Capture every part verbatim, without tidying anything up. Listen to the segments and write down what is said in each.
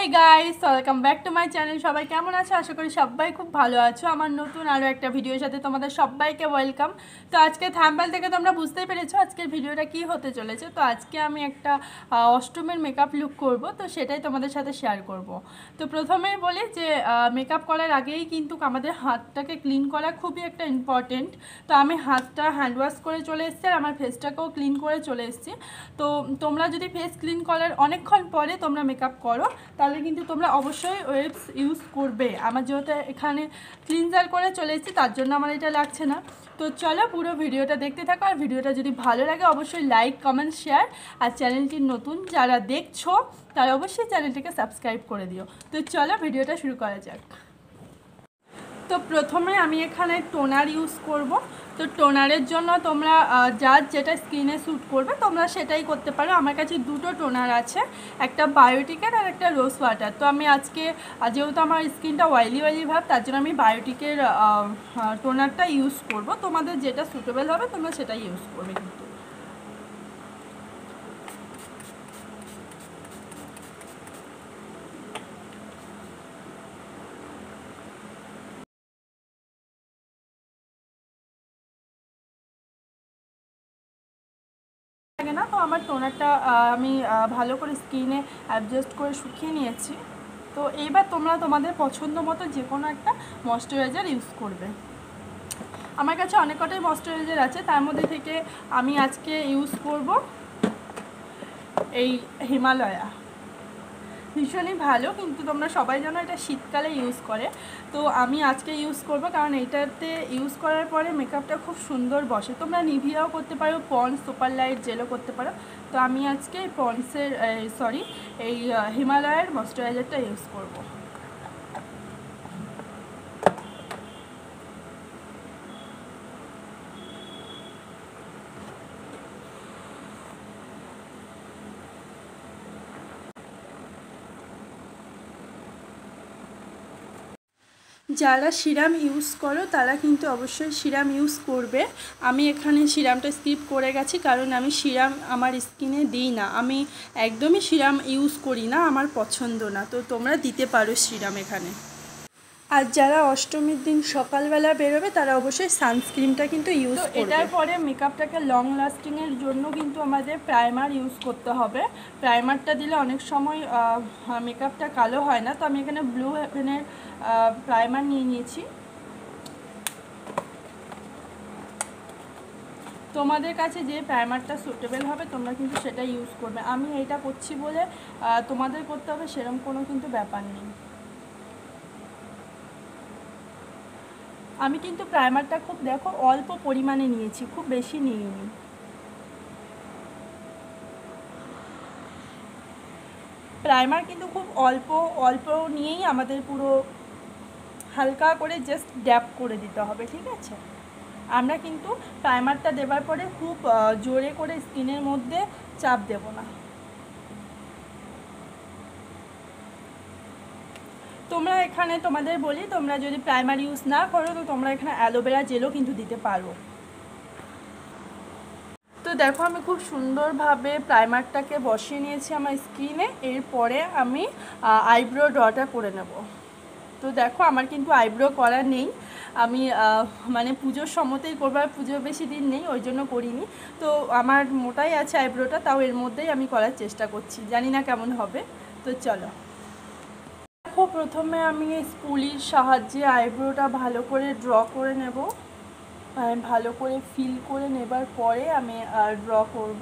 Hey guys welcome back to my channel सबाई केमन आछो आशा करी सबाई खूब भालो आछो आमार नतून आरो एकटा भिडियोर साथे तोमादेर सबाइके वेलकाम। तो आज के थाम्बनेल थेके तोमरा बुझतेई पेरेछो आजकेर भिडियोटा कि होते चलेछे। तो आज के आमी एकटा अष्टमीर मेकअप लुक करब, तो सेटाई तोमादेर साथे शेयर करब। तो प्रथमेई बोली जे मेकअप करार आगेई किन्तु आमादेर हाथटाके क्लिन करा खूबई एकटा इम्पर्टेंट। तो आमी हाथटा हैंड वाश करे चले एसेछि आर आमार फेसटाकेও क्लिन करे चले एसेछि। तो तोमरा जोदि फेस क्लिन करार अनेकक्षण परे तोमरा मेकअप करो ताहले किन्तु तोमरा अवश्यई ओয়েবস ইউজ করবে। আমার যেহেতু এখানে ক্লিনজার করে চলে এসেছি তার জন্য আমার এটা লাগছে না। তো চলো পুরো ভিডিওটা দেখতে থাকো, আর ভিডিওটা যদি ভালো লাগে অবশ্যই লাইক কমেন্ট শেয়ার, আর চ্যানেলটি নতুন যারা দেখছো তারা অবশ্যই চ্যানেলটিকে সাবস্ক্রাইব করে দিও। তো চলো ভিডিওটা শুরু করা যাক। তো প্রথমে আমি এখানে টোনার ইউজ করব। তো টোনারের জন্য তোমরা যার যেটা স্কিনে স্যুট করবে তোমরা সেটাই করতে পারো। আমার কাছে দুটো টোনার আছে, একটা বায়োটিকের আর একটা রোজ ওয়াটার। তো আমি আজকে যেহেতু আমার স্কিনটা অয়েলি অয়েলি ভাব তার জন্য আমি বায়োটিকের টোনারটা ইউজ করব। তোমাদের যেটা সুটেবল হবে তোমরা সেটাই ইউজ করবে। কিন্তু না, তো আমার টোনারটা আমি ভালো করে স্কিনে অ্যাডজাস্ট করে শুকিয়ে নিয়েছি। তো এইবার তোমরা তোমাদের পছন্দ মতো যে কোনো একটা ময়শ্চারাইজার ইউজ করবে। আমার কাছে অনেক কটাই ময়শ্চারাইজার আছে, তার মধ্যে থেকে আমি আজকে ইউজ করব এই হিমালয়া। ভীষণই ভালো, কিন্তু তোমরা সবাই জানো এটা শীতকালে ইউজ করে। তো আমি আজকে ইউজ করব কারণ এইটাতে ইউজ করার পরে মেকআপটা খুব সুন্দর বসে। তোমরা নিভিয়াও করতে পারো, পন্ডস সুপার লাইট জেলও করতে পারো। তো আমি আজকে পন্ডসের সরি এই হিমালয়ের ময়শ্চারাইজারটা ইউজ করব। যারা সিরাম ইউজ করো তারা কিন্তু অবশ্যই সিরাম ইউজ করবে। আমি এখানে সিরামটা স্কিপ করে গেছি কারণ আমি সিরাম আমার স্কিনে দিই না, আমি একদমই সিরাম ইউজ করি না, আমার পছন্দ না। তো তোমরা দিতে পারো সিরাম এখানে। আর যারা অষ্টমীর দিন সকালবেলা বেরোবে তারা অবশ্যই সানস্ক্রিনটা কিন্তু ইউজ করবে। এটার পরে মেকআপটাকে লং লাস্টিংয়ের জন্য কিন্তু আমাদের প্রাইমার ইউজ করতে হবে। প্রাইমারটা দিলে অনেক সময় মেকআপটা কালো হয় না। তো আমি এখানে ব্লু হেভেনের প্রাইমার নিয়ে নিয়েছি। তোমাদের কাছে যে প্রাইমারটা সুটেবল হবে তোমরা কিন্তু সেটা ইউজ করবে। আমি এইটা করছি বলে তোমাদের করতে হবে সেরকম কোনো কিন্তু ব্যাপার নেই। আমি কিন্তু প্রাইমারটা খুব দেখো অল্প পরিমাণে নিয়েছি, খুব বেশি নিইনি। প্রাইমার কিন্তু খুব অল্প অল্প নিয়েই আমাদের পুরো হালকা করে জাস্ট ড্যাপ করে দিতে হবে, ঠিক আছে? আমরা কিন্তু প্রাইমারটা দেওয়ার পরে খুব জোরে করে স্কিনের মধ্যে চাপ দেব না। তোমরা এখানে তোমাদের বলি তোমরা যদি প্রাইমার ইউজ না করো তো তোমরা এখানে অ্যালোভেরা জেলও কিন্তু দিতে পারো। তো দেখো আমি খুব সুন্দরভাবে প্রাইমারটাকে বসিয়ে নিয়েছি আমার স্কিনে। এরপরে আমি আইব্রো ড্রটা করে নেব। তো দেখো আমার কিন্তু আইব্রো করা নেই, আমি মানে পুজোর সময়তেই করবো, আর পুজোর বেশি দিন নেই ওই জন্য করিনি। তো আমার মোটাই আছে আইব্রোটা, তাও এর মধ্যেই আমি করার চেষ্টা করছি, জানি না কেমন হবে। তো চলো দেখো প্রথমে আমি স্পুলির সাহায্যে আইব্রোটা ভালো করে ড্র করে নেব। ভালো করে ফিল করে নেবার পরে আমি ড্র করব।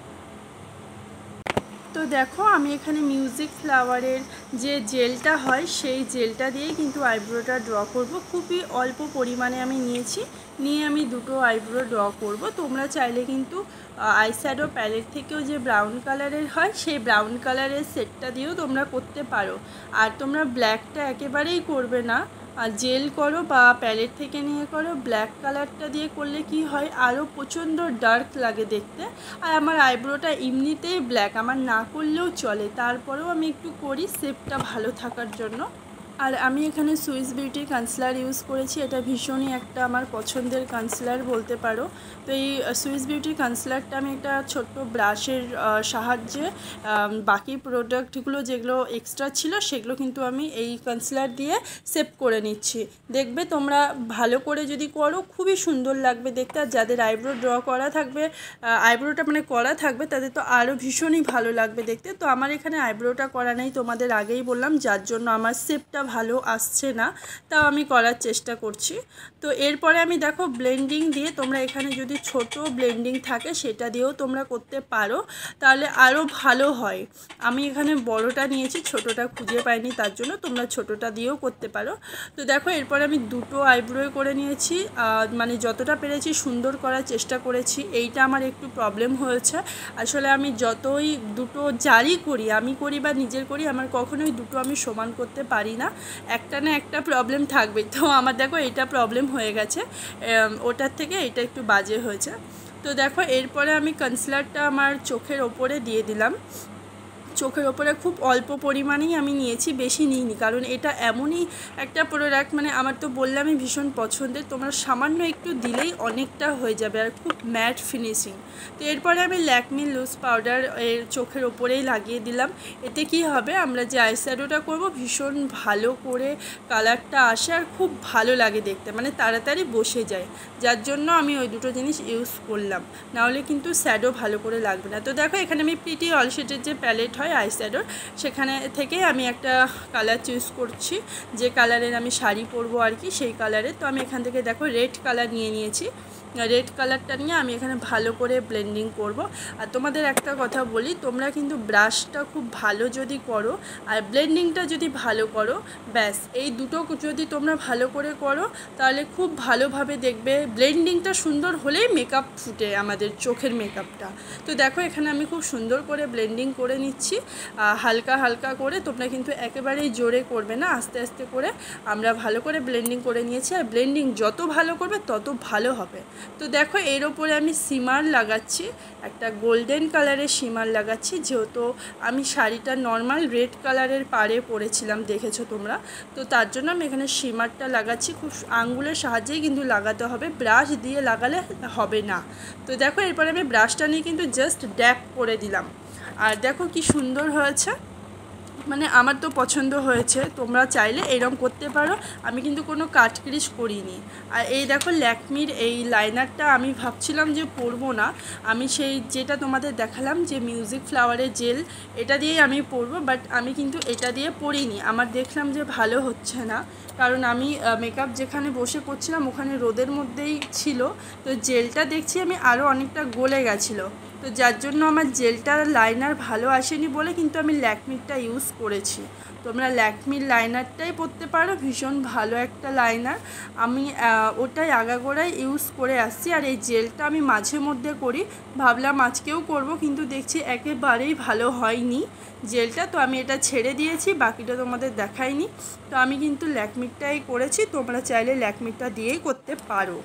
তো দেখো আমি এখানে মিউজিক ফ্লাওয়ারের যে জেলটা হয় সেই জেলটা দিয়েই কিন্তু আইব্রোটা ড্র করব। খুবই অল্প পরিমাণে আমি নিয়েছি, নিয়ে আমি দুটো আইব্রো ড্র করব। তোমরা চাইলে কিন্তু আইশ্যাডো প্যালেট থেকেও যে ব্রাউন কালারের হয় সেই ব্রাউন কালারের সেটটা দিয়েও তোমরা করতে পারো। আর তোমরা ব্ল্যাকটা একেবারেই করবে না, আর জেল করো বা প্যালেট থেকে নিয়ে করো। ব্ল্যাক কালারটা দিয়ে করলে কি হয় আরও প্রচণ্ড ডার্ক লাগে দেখতে। আর আমার আইব্রোটা এমনিতেই ব্ল্যাক, আমার না করলেও চলে, তারপরেও আমি একটু করি শেপটা ভালো থাকার জন্য। আর আমি এখানে সুইস বিউটি কনসিলার ইউজ করেছি। এটা ভীষণই একটা আমার পছন্দের কনসিলার বলতে পারো। তো এই সুইস বিউটি কনসিলারটা আমি একটা ছোট্ট ব্রাশের সাহায্যে বাকি প্রোডাক্টগুলো যেগুলো এক্সট্রা ছিল সেগুলো কিন্তু আমি এই কনসিলার দিয়ে সেভ করে নিচ্ছি। দেখবে তোমরা ভালো করে যদি করো খুবই সুন্দর লাগবে দেখতে। আর যাদের আইব্রো ড্র করা থাকবে, আইব্রোটা মানে করা থাকবে, তাদের তো আরও ভীষণই ভালো লাগবে দেখতে। তো আমার এখানে আইব্রোটা করা নেই, তোমাদের আগেই বললাম, যার জন্য আমার শেপটা ভালো আসছে না, তাও আমি করার চেষ্টা করছি। তো এরপরে আমি দেখো ব্লেন্ডিং দিয়ে, তোমরা এখানে যদি ছোট ব্লেন্ডিং থাকে সেটা দিয়েও তোমরা করতে পারো, তাহলে আরও ভালো হয়। আমি এখানে বড়টা নিয়েছি, ছোটটা খুঁজে পাইনি, তার জন্য তোমরা ছোটটা দিয়েও করতে পারো। তো দেখো এরপরে আমি দুটো আইব্রো করে নিয়েছি, মানে যতটা পেরেছি সুন্দর করার চেষ্টা করেছি। এইটা আমার একটু প্রবলেম হয়েছে, আসলে আমি যতই দুটো জারি করি, আমি করি বা নিজের করি, আমার কখনোই দুটো আমি সমান করতে পারি না, একটা না একটা প্রবলেম থাকবে। তো আমার দেখো এটা প্রবলেম হয়ে গেছে, ওটার থেকে এটা একটু বাজে হয়েছে। তো দেখো এরপরে আমি কনসিলারটা আমার চোখের ওপরে দিয়ে দিলাম। চোখের ওপরে খুব অল্প পরিমাণেই আমি নিয়েছি, বেশি নিইনি, কারণ এটা এমনই একটা প্রোডাক্ট, মানে আমার তো বললামই ভীষণ পছন্দের, তোমরা সামান্য একটু দিলেই অনেকটা হয়ে যাবে, আর খুব ম্যাট ফিনিশিং। তো এরপরে আমি ল্যাকমি লুজ পাউডার এর চোখের ওপরেই লাগিয়ে দিলাম। এতে কি হবে, আমরা যে আইশ্যাডোটা করব ভীষণ ভালো করে কালারটা আসে আর খুব ভালো লাগে দেখতে, মানে তাড়াতাড়ি বসে যায়, যার জন্য আমি ওই দুটো জিনিস ইউজ করলাম, নাহলে কিন্তু শ্যাডো ভালো করে লাগবে না। তো দেখো এখানে আমি প্রিটি অল শেডের যে প্যালেট হয় আইশ্যাডোর, সেখানে থেকেই আমি একটা কালার চুজ করছি, যে কালারের আমি শাড়ি পরবো আর কি, সেই কালারের। তো আমি এখান থেকে দেখো রেড কালার নিয়ে নিয়েছি, রেড কালারটা নিয়ে আমি এখানে ভালো করে ব্লেন্ডিং করব। আর তোমাদের একটা কথা বলি, তোমরা কিন্তু ব্রাশটা খুব ভালো যদি করো আর ব্লেন্ডিংটা যদি ভালো করো, ব্যাস এই দুটো যদি তোমরা ভালো করে করো তাহলে খুব ভালোভাবে দেখবে। ব্লেন্ডিংটা সুন্দর হলেই মেকআপ ফুটে, আমাদের চোখের মেকআপটা। তো দেখো এখানে আমি খুব সুন্দর করে ব্লেন্ডিং করে নিচ্ছি, হালকা হালকা করে, তোমরা কিন্তু একেবারেই জোরে করবে না, আস্তে আস্তে করে আমরা ভালো করে ব্লেন্ডিং করে নিয়েছি। আর ব্লেন্ডিং যত ভালো করবে তত ভালো হবে। তো দেখো এর ওপরে আমি শিমার লাগাচ্ছি, একটা গোল্ডেন কালারের শিমার লাগাচ্ছি, যেহেতু আমি শাড়িটা নর্মাল রেড কালারের পাড়ে পরেছিলাম, দেখেছো তোমরা, তো তার জন্য আমি এখানে শিমারটা লাগাচ্ছি। খুব আঙ্গুলের সাহায্যেই কিন্তু লাগাতে হবে, ব্রাশ দিয়ে লাগালে হবে না। তো দেখো এরপরে আমি ব্রাশটা নিয়ে কিন্তু জাস্ট ড্যাপ করে দিলাম, আর দেখো কি সুন্দর হয়েছে, মানে আমার তো পছন্দ হয়েছে। তোমরা চাইলে এরকম করতে পারো, আমি কিন্তু কোনো কাট ক্রিজ করিনি। আর এই দেখো ল্যাকমির এই লাইনারটা আমি ভাবছিলাম যে পরবো না, আমি সেই যেটা তোমাদের দেখালাম যে মিউজিক ফ্লাওয়ারের জেল, এটা দিয়েই আমি পরবো, বাট আমি কিন্তু এটা দিয়ে পরিনি। আমার দেখলাম যে ভালো হচ্ছে না, কারণ আমি মেকআপ যেখানে বসে করছিলাম ওখানে রোদের মধ্যেই ছিল, তো জেলটা দেখছি আমি আরও অনেকটা গলে গেছিলো, তো যার জন্য আমার জেলটার লাইনার ভালো আসেনি বলে কিন্তু আমি ল্যাকমিরটা ইউজ করেছি। তোমরা ল্যাকমির লাইনারটাই পরতে পারো, ভীষণ ভালো একটা লাইনার, আমি ওটাই আগাগোড়াই ইউজ করে আসছি। আর এই জেলটা আমি মাঝে মধ্যে করি, ভাবলাম আজকেও করব, কিন্তু দেখছি একেবারেই ভালো হয়নি জেলটা, তো আমি এটা ছেড়ে দিয়েছি, বাকিটা তোমাদের দেখাইনি। তো আমি কিন্তু ল্যাকমিরটাই করেছি, তোমরা চাইলে ল্যাকমিরটা দিয়েই করতে পারো।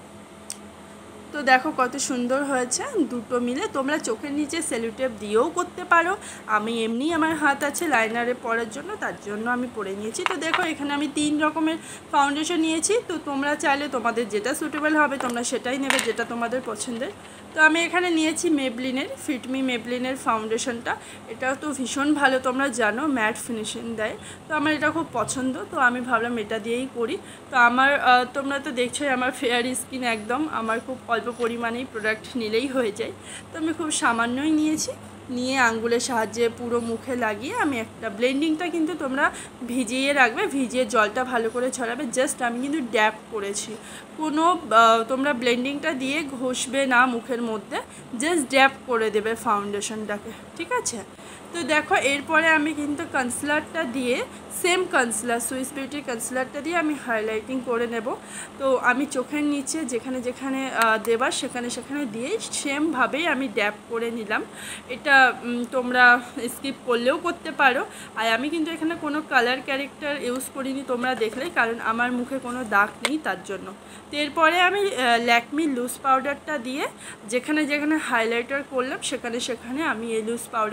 তো দেখো কত সুন্দর হয়েছে দুটো মিলে। তোমরা চোখের নিচে সেলুটেপ দিয়েও করতে পারো, আমি এমনি আমার হাত আছে লাইনারে পরার জন্য, তার জন্য আমি পরে নিয়েছি। তো দেখো এখানে আমি তিন রকমের ফাউন্ডেশন নিয়েছি, তো তোমরা চাইলে তোমাদের যেটা সুটেবল হবে তোমরা সেটাই নেবে, যেটা তোমাদের পছন্দের। তো আমি এখানে নিয়েছি মেবলিনের ফিটমি মেবলিনের ফাউন্ডেশনটা, এটাও তো ভীষণ ভালো, তোমরা জানো ম্যাট ফিনিশিং দেয়, তো আমার এটা খুব পছন্দ, তো আমি ভাবলাম এটা দিয়েই করি। তো আমার তোমরা তো দেখছোই আমার ফেয়ার স্কিন একদম, আমার খুব অল্প পরিমাণেই প্রোডাক্ট নিলেই হয়ে যায়, তো আমি খুব সামান্যই নিয়েছি, নিয়ে আঙ্গুলের সাহায্যে পুরো মুখে লাগিয়ে আমি একটা ব্লেন্ডিংটা কিন্তু তোমরা ভিজিয়ে রাখবে, ভিজিয়ে জলটা ভালো করে ছড়াবে, জাস্ট আমি কিন্তু ড্যাপ করেছি, কোনো তোমরা ব্লেন্ডিংটা দিয়ে ঘষবে না মুখের মধ্যে, জাস্ট ড্যাপ করে দেবে ফাউন্ডেশনটাকে, ঠিক আছে। তো দেখো এরপরে আমি কিন্তু কনসিলারটা দিয়ে, সেম কনসিলার সুইস বিউটির কনসিলারটা দিয়ে আমি হাইলাইটিং করে নেব। তো আমি চোখের নিচে যেখানে যেখানে দেবার সেখানে সেখানে দিয়েই সেমভাবেই আমি ড্যাপ করে নিলাম। এটা তোমরা স্কিপ করলেও করতে পারো, আর আমি কিন্তু এখানে কোনো কালার ক্যারেক্টার ইউজ করিনি, তোমরা দেখলে, কারণ আমার মুখে কোনো দাগ নেই তার জন্য। তো এরপরে আমি ল্যাকমি লুজ পাউডারটা দিয়ে যেখানে যেখানে হাইলাইটার করলাম সেখানে সেখানে আমি এই লুজ পাউডারটা দিয়ে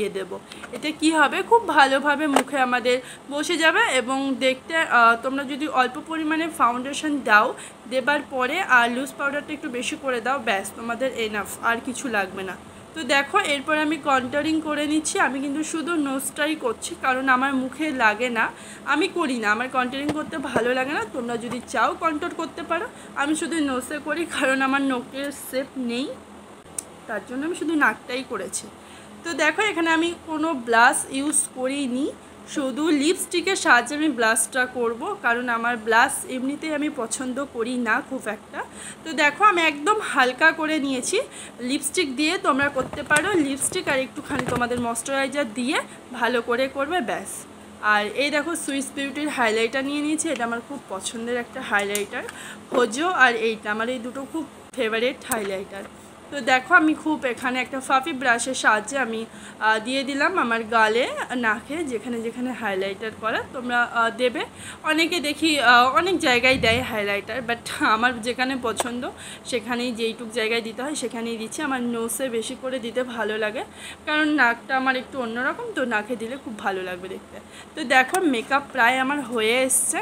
দিয়ে দেব। এতে কি হবে, খুব ভালোভাবে মুখে আমাদের বসে যাবে এবং দেখতে তোমরা যদি অল্প পরিমাণে ফাউন্ডেশন দাও, দেবার পরে আর লুজ পাউডারটা একটু বেশি করে দাও, ব্যাস তোমাদের এনাফ, আর কিছু লাগবে না। তো দেখো এরপর আমি কন্ট্যুরিং করে নিচ্ছি। আমি কিন্তু শুধু নোজটাই করছি, কারণ আমার মুখে লাগে না, আমি করি না, আমার কন্ট্যুরিং করতে ভালো লাগে না। তোমরা যদি চাও কন্ট্যুর করতে পারো, আমি শুধু নোজে করি, কারণ আমার নোকের শেপ নেই, তার জন্য আমি শুধু নাকটাই করেছি। তো দেখো এখানে আমি কোনো ব্লাশ ইউজ করিনি, শুধু লিপস্টিকের সাহায্যে আমি ব্লাশটা করব, কারণ আমার ব্লাশ এমনিতেই আমি পছন্দ করি না খুব একটা। তো দেখো আমি একদম হালকা করে নিয়েছি, লিপস্টিক দিয়ে তোমরা করতে পারো, লিপস্টিক আর একটুখানি তোমাদের ময়শ্চারাইজার দিয়ে ভালো করে করবে, ব্যাস। আর এই দেখো সুইস বিউটির হাইলাইটার নিয়ে নিয়েছি, এটা আমার খুব পছন্দের একটা হাইলাইটার, হোজো আর এইটা আমার এই দুটো খুব ফেভারিট হাইলাইটার। তো দেখো আমি খুব এখানে একটা ফাফি ব্রাশের সাহায্যে আমি দিয়ে দিলাম আমার গালে, নাকে, যেখানে যেখানে হাইলাইটার করা তোমরা দেবে। অনেকে দেখি অনেক জায়গায় দেয় হাইলাইটার, বাট আমার যেখানে পছন্দ সেখানেই যেইটুক জায়গায় দিতে হয় সেখানেই দিচ্ছি। আমার নোসে বেশি করে দিতে ভালো লাগে, কারণ নাকটা আমার একটু অন্যরকম, তো নাকে দিলে খুব ভালো লাগবে দেখতে। তো দেখো মেকআপ প্রায় আমার হয়ে এসছে,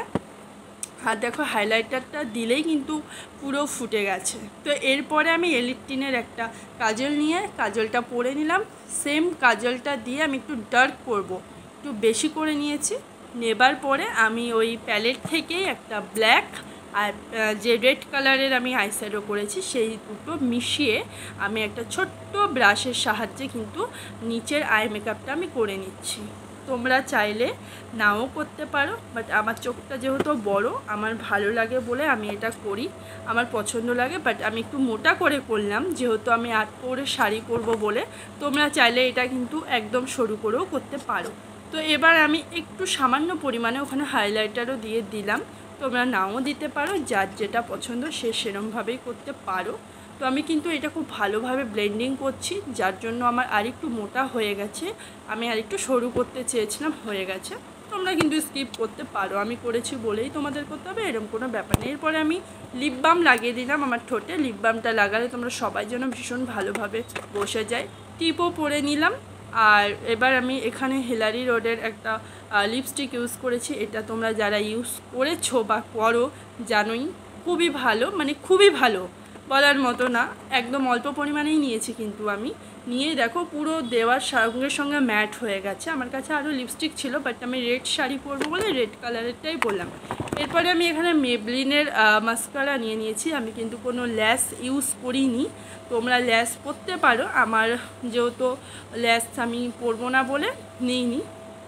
আর দেখো হাইলাইটারটা দিলেই কিন্তু পুরো ফুটে গেছে। তো এরপরে আমি এলিটটিনের একটা কাজল নিয়ে কাজলটা পরে নিলাম। সেম কাজলটা দিয়ে আমি একটু ডার্ক করব, একটু বেশি করে নিয়েছি। নেবার পরে আমি ওই প্যালেট থেকেই একটা ব্ল্যাক আর যে রেড কালারের আমি আইশ্যাডো করেছি সেই দুটো মিশিয়ে আমি একটা ছোট্ট ব্রাশের সাহায্যে কিন্তু নিচের আই মেকআপটা আমি করে নিচ্ছি। তোমরা চাইলে নাও করতে পারো, বাট আমার চোখটা যেহেতু বড়, আমার ভালো লাগে বলে আমি এটা করি, আমার পছন্দ লাগে। বাট আমি একটু মোটা করে করলাম, যেহেতু আমি আট পরে শাড়ি পরবো বলে। তোমরা চাইলে এটা কিন্তু একদম সরু করেও করতে পারো। তো এবার আমি একটু সামান্য পরিমাণে ওখানে হাইলাইটারও দিয়ে দিলাম, তোমরা নাও দিতে পারো, যার যেটা পছন্দ সে সেরকমভাবেই করতে পারো। তো আমি কিন্তু এটা খুব ভালোভাবে ব্লেন্ডিং করছি, যার জন্য আমার আরেকটু মোটা হয়ে গেছে, আমি আরেকটু সরু করতে চেয়েছিলাম, হয়ে গেছে। তোমরা কিন্তু স্কিপ করতে পারো, আমি করেছি বলেই তোমাদের করতে হবে এরকম কোনো ব্যাপার নেই। এরপরে আমি লিপ বাম লাগিয়ে দিলাম আমার ঠোঁটে। লিপ বামটা লাগালে তোমরা সবাই যেন ভীষণ ভালোভাবে বসে যায়। টিপও পরে নিলাম। আর এবার আমি এখানে হিলারি রোডের একটা লিপস্টিক ইউজ করেছি, এটা তোমরা যারা ইউজ করেছো বা করো জানোই, খুবই ভালো, মানে খুবই ভালো বলার মতো না, একদম অল্প পরিমাণেই নিয়েছি কিন্তু আমি, নিয়ে দেখো পুরো দেওয়ার সঙ্গে সঙ্গে ম্যাট হয়ে গেছে। আমার কাছে আরও লিপস্টিক ছিল, বাট আমি রেড শাড়ি পরবো বলে রেড কালারেরটাই পরলাম। এরপরে আমি এখানে মেবলিনের মাস্কারা নিয়ে নিয়েছি, আমি কিন্তু কোনো ল্যাস ইউজ করিনি, তোমরা ল্যাস পরতে পারো, আমার যেহেতু ল্যাস আমি পরবো না বলে নিইনি।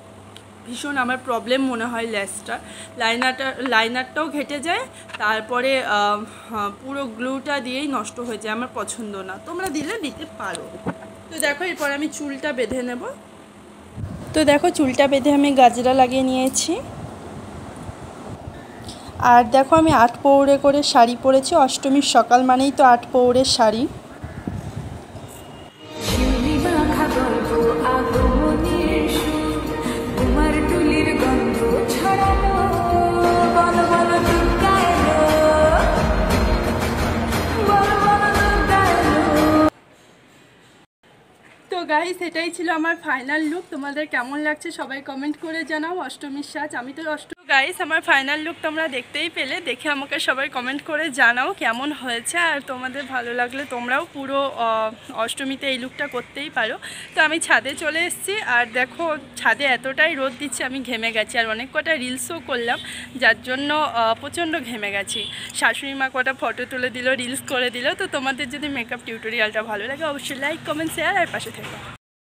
ভীষণ আমার প্রবলেম মনে হয় ল্যাসটা, লাইনারটা লাইনারটাও ঘেটে যায়, তারপরে পুরো গ্লুটা দিয়েই নষ্ট হয়ে যায়, আমার পছন্দ না, তোমরা দিলে দিতে পারো। তো দেখো এরপর আমি চুলটা বেঁধে নেব। তো দেখো চুলটা বেঁধে আমি গাজরা লাগিয়ে নিয়েছি। আর দেখো আমি আট পৌরে করে শাড়ি পরেছি, অষ্টমীর সকাল মানেই তো আট পৌরের শাড়ি। তো গাইস এটাই ছিল আমার ফাইনাল লুক, তোমাদের কেমন লাগছে সবাই কমেন্ট করে জানাও। অষ্টমীর সাজ, আমি তো অষ্ট গাইস আমার ফাইনাল লুক তোমরা দেখতেই পেলে, দেখে আমাকে সবাই কমেন্ট করে জানাও কেমন হয়েছে, আর তোমাদের ভালো লাগলে তোমরাও পুরো অষ্টমীতে এই লুকটা করতেই পারো। তো আমি ছাদে চলে এসেছি, আর দেখো ছাদে এতটাই রোদ দিচ্ছে আমি ঘেমে গেছি, আর অনেক কটা রিলসও করলাম, যার জন্য প্রচণ্ড ঘেমে গেছি। শাশুড়ি মা কটা ফটো তুলে দিল, রিলস করে দিল। তো তোমাদের যদি মেকআপ টিউটোরিয়ালটা ভালো লাগে অবশ্যই লাইক কমেন্ট শেয়ার আর পাশে থেকো।